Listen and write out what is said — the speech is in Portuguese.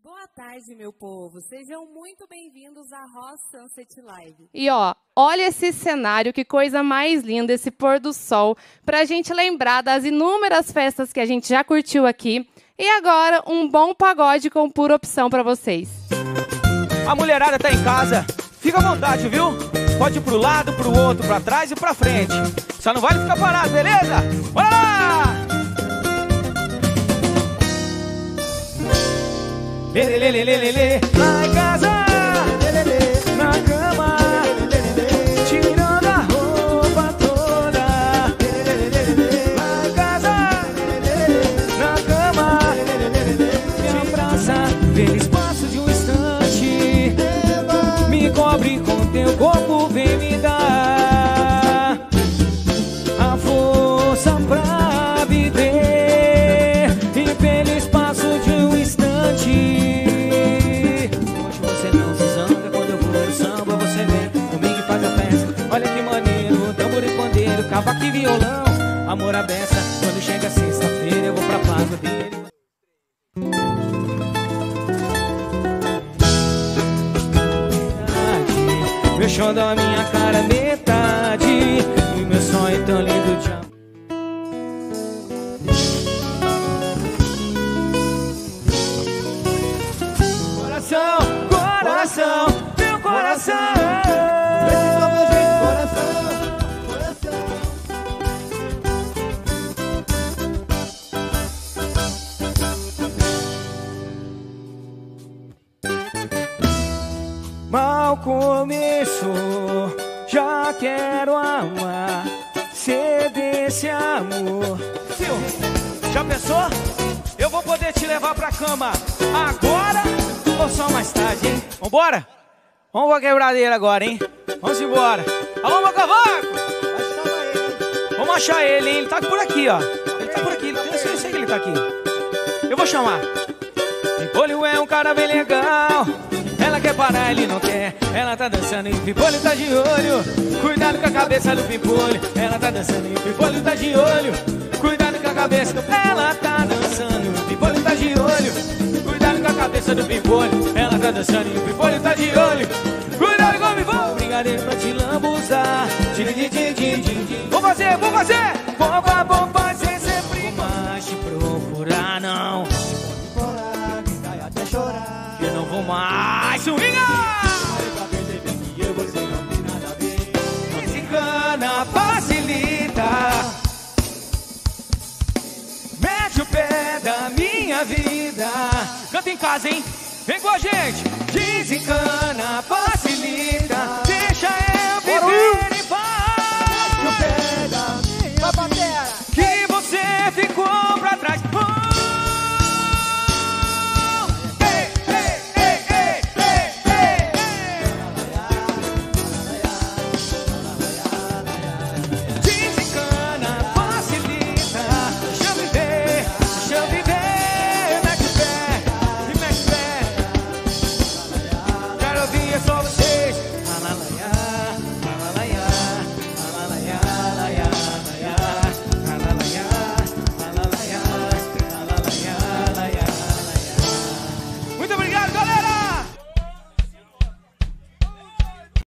Boa tarde, meu povo. Sejam muito bem-vindos à Ross Sunset Live. E olha esse cenário, que coisa mais linda, esse pôr do sol, pra gente lembrar das inúmeras festas que a gente já curtiu aqui. E agora, um bom pagode com pura opção pra vocês. A mulherada tá em casa, fica à vontade, viu? Pode ir pro lado, pro outro, pra trás e pra frente. Só não vale ficar parado, beleza? Bora lá! Lê, lê, lê, lê, lê, lê. Lá em casa, na cama, tirando a roupa toda. Lá em casa, na cama, me abraça, feliz passo de um instante. Me cobre com teu corpo, vem me dar a força pra viver. E feliz passo de um instante. Cavaco e violão, amor à beça. Quando chega sexta-feira eu vou pra pago dele. Meu chão da minha cara é metade, e meu sonho tão lindo de amor. Coração, coração, meu coração. Mal começou, já quero amar, ser desse amor. Sil, já pensou? Eu vou poder te levar pra cama agora ou só mais tarde, hein? Vambora? Vamos pra quebradeira agora, hein? Vamos embora. Alô, meu cavaco! Vamos achar ele, hein? Ele tá por aqui, ó. Ele tá por aqui, eu sei que ele tá aqui. Eu vou chamar. Pimpolho é um cara bem legal. Ela quer parar, ele não quer. Ela tá dançando e o Pimpolho tá de olho. Cuidado com a cabeça do Pimpolho. Ela tá dançando e o Pimpolho tá de olho. Cuidado com a cabeça do... Ela tá dançando e o Pimpolho tá de olho. Cuidado com a cabeça do Pimpolho. Ela tá dançando e o Pimpolho tá de olho. Cuidado com o Pimpolho. Brigadeiro pra te lambuzar. Vou fazer, vou fazer. Vou fazer sempre. Vou mais te procurar, não. Eu não vou mais swingar. Pra perceber que eu e você não tem nada a ver. Não se engana, facilita. Mete o pé da minha vida. Canta em casa, hein? Vem com a gente. Desencana, facilita.